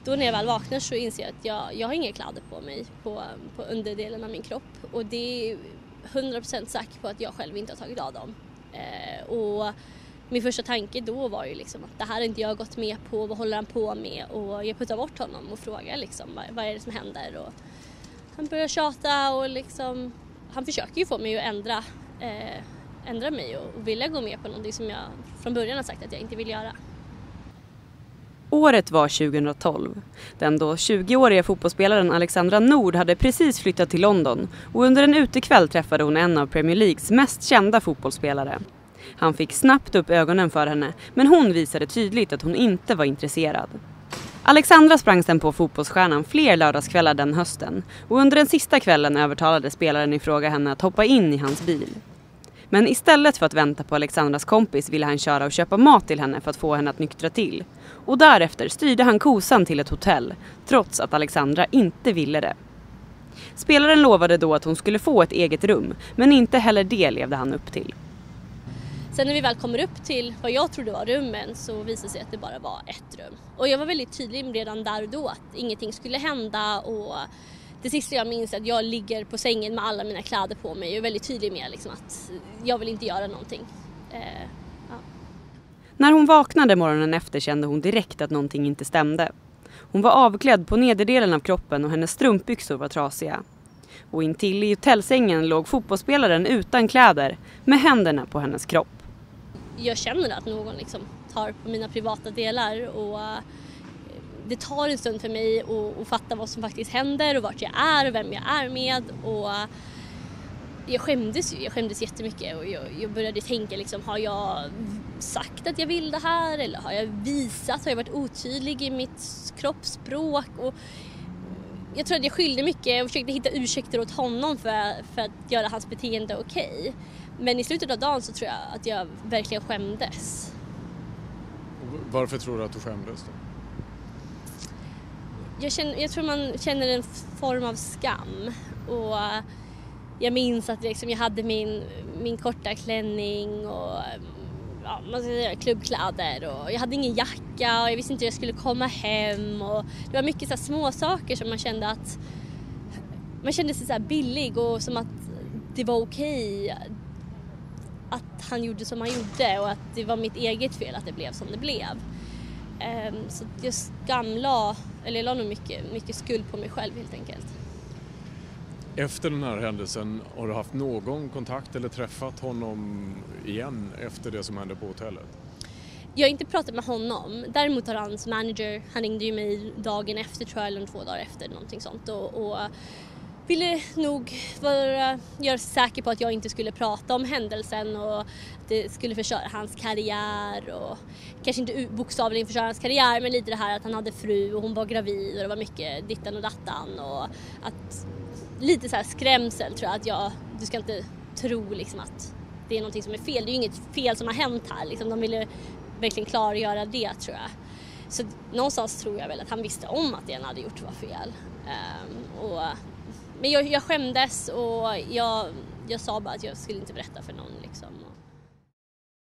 då när jag väl vaknar så inser jag att jag har inga kläder på mig på underdelen av min kropp. Och det är 100% säker på att jag själv inte har tagit av dem. Och min första tanke då var ju liksom att det här har inte jag gått med på, vad håller han på med? Och jag puttar bort honom och frågar liksom, vad är det som händer? Och han börjar tjata och liksom, han försöker ju få mig att ändra mig och vilja gå med på någonting som jag från början har sagt att jag inte vill göra. Året var 2012. Den då 20-åriga fotbollsspelaren Alexandra Nord hade precis flyttat till London och under en utekväll träffade hon en av Premier Leagues mest kända fotbollsspelare. Han fick snabbt upp ögonen för henne, men hon visade tydligt att hon inte var intresserad. Alexandra sprang sen på fotbollsstjärnan fler lördagskvällar den hösten och under den sista kvällen övertalade spelaren i fråga henne att hoppa in i hans bil. Men istället för att vänta på Alexandras kompis ville han köra och köpa mat till henne för att få henne att nyktra till. Och därefter styrde han kosan till ett hotell, trots att Alexandra inte ville det. Spelaren lovade då att hon skulle få ett eget rum, men inte heller det levde han upp till. Sen när vi väl kommer upp till vad jag trodde var rummen så visade det sig att det bara var ett rum. Och jag var väldigt tydlig redan där och då att ingenting skulle hända och det sista jag minns är att jag ligger på sängen med alla mina kläder på mig och är väldigt tydlig med liksom att jag vill inte göra någonting. Ja. När hon vaknade morgonen efter kände hon direkt att någonting inte stämde. Hon var avklädd på nederdelen av kroppen och hennes strumpbyxor var trasiga. Och intill i hotellsängen låg fotbollsspelaren utan kläder med händerna på hennes kropp. Jag känner att någon liksom tar på mina privata delar och det tar en stund för mig att fatta vad som faktiskt händer och vart jag är och vem jag är med. Och jag skämdes jättemycket och jag började tänka liksom, har jag sagt att jag vill det här eller har jag visat, har jag varit otydlig i mitt kroppsspråk? Och jag tror att jag skyllde mycket och försökte hitta ursäkter åt honom för att göra hans beteende okej. Men i slutet av dagen så tror jag att jag verkligen skämdes. Varför tror du att du skämdes då? Jag tror man känner en form av skam. Och jag minns att liksom jag hade min korta klänning och man ska säga, klubbkläder. Och jag hade ingen jacka och jag visste inte hur jag skulle komma hem. Och det var mycket så här små saker som man kände att man kände sig så här billig och som att det var okej att han gjorde som han gjorde och att det var mitt eget fel att det blev som det blev. Så jag la nog mycket skuld på mig själv helt enkelt. Efter den här händelsen, har du haft någon kontakt eller träffat honom igen efter det som hände på hotellet? Jag har inte pratat med honom. Däremot har hans manager, han ringde ju mig dagen efter tror jag, eller 2 dagar efter någonting sånt och ville nog göra sig säker på att jag inte skulle prata om händelsen och att det skulle förstöra hans karriär och kanske inte bokstavligen förstöra hans karriär men lite det här att han hade fru och hon var gravid och det var mycket dittan och dattan och att lite så här skrämsel tror jag att du ska inte tro liksom att det är någonting som är fel. Det är ju inget fel som har hänt här liksom. De ville verkligen klargöra det tror jag. Så någonstans tror jag väl att han visste om att det han hade gjort var fel. Men jag skämdes och jag sa bara att jag skulle inte berätta för någon liksom.